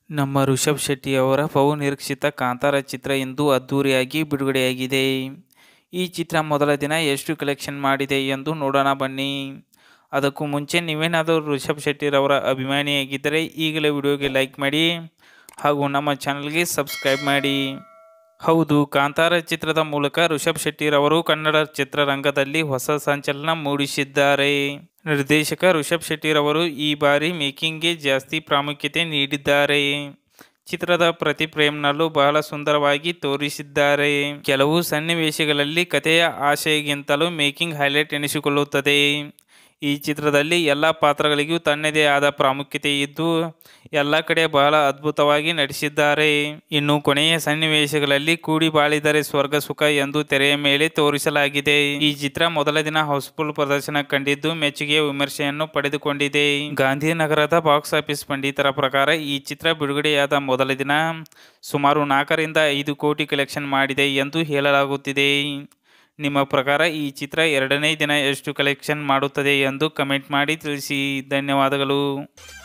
ನಮ್ಮ ಋಷಭ್ ಶೆಟ್ಟಿ ಅವರ ಬಹುನಿರೀಕ್ಷಿತ ಕಾಂತಾರ ಚಿತ್ರ ಇಂದು ಅದ್ದೂರಿಯಾಗಿ ಬಿಡುಗಡೆಯಾಗಿದೆ. ಈ ಚಿತ್ರ ಮೊದಲ ದಿನ ಎಷ್ಟು ಕಲೆಕ್ಷನ್ ಮಾಡಿದೆ ಎಂದು ನೋಡೋಣ ಬನ್ನಿ. ಅದಕ್ಕೂ ಮುಂಚೆ ನೀವೇನಾದರೂ ಋಷಭ್ ಶೆಟ್ಟಿರವರ ಅಭಿಮಾನಿಯಾಗಿದ್ದರೆ ಈಗಲೇ ವಿಡಿಯೋಗೆ ಲೈಕ್ ಮಾಡಿ ಹಾಗೂ ನಮ್ಮ ಚಾನಲ್ಗೆ ಸಬ್ಸ್ಕ್ರೈಬ್ ಮಾಡಿ. ಹೌದು, ಕಾಂತಾರ ಚಿತ್ರದ ಮೂಲಕ ಋಷಭ್ ಶೆಟ್ಟಿರವರು ಕನ್ನಡ ಚಿತ್ರರಂಗದಲ್ಲಿ ಹೊಸ ಸಂಚಲನ ಮೂಡಿಸಿದ್ದಾರೆ. ನಿರ್ದೇಶಕ ಋಷಭ್ ಶೆಟ್ಟಿರವರು ಈ ಬಾರಿ ಮೇಕಿಂಗ್ಗೆ ಜಾಸ್ತಿ ಪ್ರಾಮುಖ್ಯತೆ ನೀಡಿದ್ದಾರೆ. ಚಿತ್ರದ ಪ್ರತಿ ಫ್ರೇಮ್ನಲ್ಲೂ ಬಹಳ ಸುಂದರವಾಗಿ ತೋರಿಸಿದ್ದಾರೆ. ಕೆಲವು ಸನ್ನಿವೇಶಗಳಲ್ಲಿ ಕಥೆಯ ಆಶಯಕ್ಕಿಂತಲೂ ಮೇಕಿಂಗ್ ಹೈಲೈಟ್ ಎನಿಸಿಕೊಳ್ಳುತ್ತದೆ. ಈ ಚಿತ್ರದಲ್ಲಿ ಎಲ್ಲ ಪಾತ್ರಗಳಿಗೂ ತನ್ನದೇ ಆದ ಪ್ರಾಮುಖ್ಯತೆ ಇದ್ದು ಎಲ್ಲ ಕಡೆ ಬಹಳ ಅದ್ಭುತವಾಗಿ ನಟಿಸಿದ್ದಾರೆ. ಇನ್ನು ಕೊನೆಯ ಸನ್ನಿವೇಶಗಳಲ್ಲಿ ಕೂಡಿ ಬಾಳಿದರೆ ಸ್ವರ್ಗ ಸುಖ ಎಂದು ತೆರೆಯ ಮೇಲೆ ತೋರಿಸಲಾಗಿದೆ. ಈ ಚಿತ್ರ ಮೊದಲ ದಿನ ಹೌಸ್ಫುಲ್ ಪ್ರದರ್ಶನ ಕಂಡಿದ್ದು ಮೆಚ್ಚುಗೆಯ ವಿಮರ್ಶೆಯನ್ನು ಪಡೆದುಕೊಂಡಿದೆ. ಗಾಂಧಿನಗರದ ಬಾಕ್ಸ್ ಆಫೀಸ್ ಪಂಡಿತರ ಪ್ರಕಾರ ಈ ಚಿತ್ರ ಬಿಡುಗಡೆಯಾದ ಮೊದಲ ದಿನ ಸುಮಾರು 4 ರಿಂದ 5 ಕೋಟಿ ಕಲೆಕ್ಷನ್ ಮಾಡಿದೆ ಎಂದು ಹೇಳಲಾಗುತ್ತಿದೆ. ನಿಮ್ಮ ಪ್ರಕಾರ ಈ ಚಿತ್ರ ಎರಡನೇ ದಿನ ಎಷ್ಟು ಕಲೆಕ್ಷನ್ ಮಾಡುತ್ತದೆ ಎಂದು ಕಮೆಂಟ್ ಮಾಡಿ ತಿಳಿಸಿ. ಧನ್ಯವಾದಗಳು.